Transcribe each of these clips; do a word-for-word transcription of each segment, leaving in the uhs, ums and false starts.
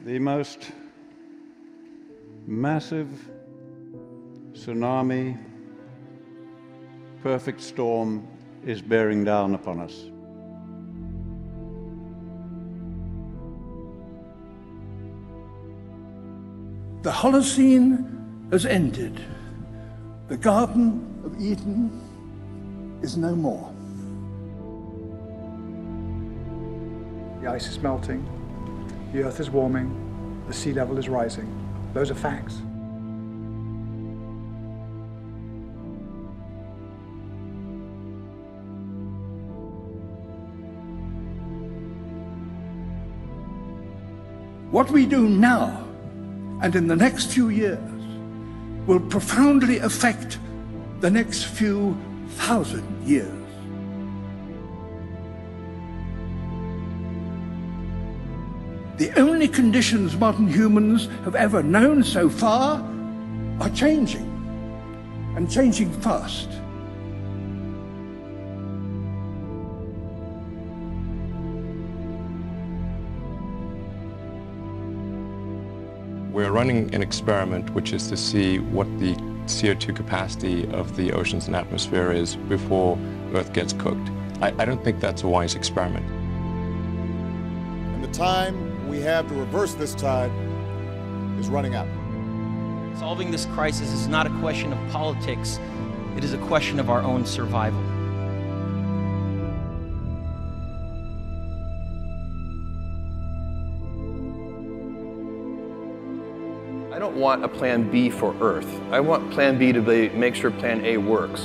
The most massive tsunami, perfect storm is bearing down upon us. The Holocene has ended. The Garden of Eden is no more. The ice is melting, the earth is warming, the sea level is rising. Those are facts. What we do now and in the next few years will profoundly affect the next few thousand years. The only conditions modern humans have ever known so far are changing, and changing fast. We're running an experiment which is to see what the C O two capacity of the oceans and atmosphere is before Earth gets cooked. I, I don't think that's a wise experiment. And the time we have to reverse this tide is running out. Solving this crisis is not a question of politics, it is a question of our own survival. I don't want a plan B for Earth. I want plan B to be, make sure plan A works.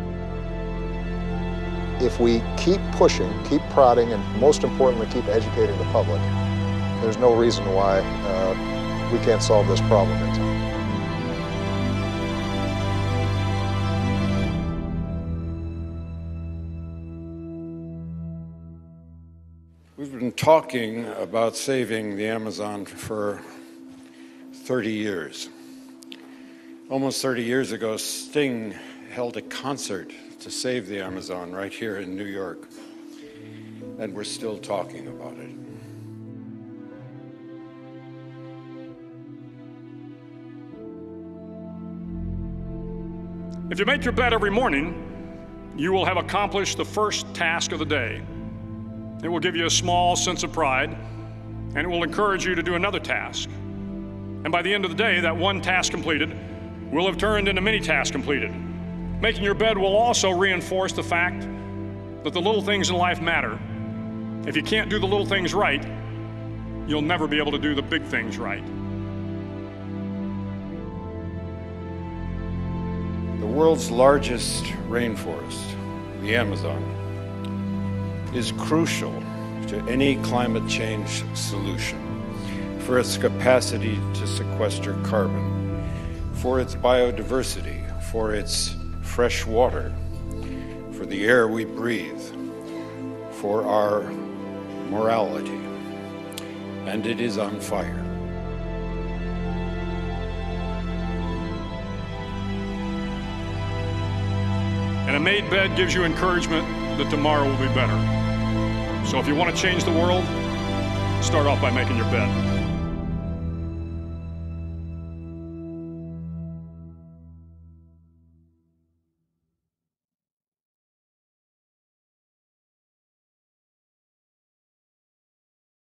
If we keep pushing, keep prodding, and most importantly, keep educating the public, there's no reason why uh, we can't solve this problem in time. We've been talking about saving the Amazon for thirty years. Almost thirty years ago, Sting held a concert to save the Amazon right here in New York, and we're still talking about it. If you make your bed every morning, you will have accomplished the first task of the day. It will give you a small sense of pride, and it will encourage you to do another task. And by the end of the day, that one task completed will have turned into many tasks completed. Making your bed will also reinforce the fact that the little things in life matter. If you can't do the little things right, you'll never be able to do the big things right. The world's largest rainforest, the Amazon, is crucial to any climate change solution for its capacity to sequester carbon, for its biodiversity, for its fresh water, for the air we breathe, for our morality, and it is on fire. And a made bed gives you encouragement that tomorrow will be better. So if you want to change the world, start off by making your bed.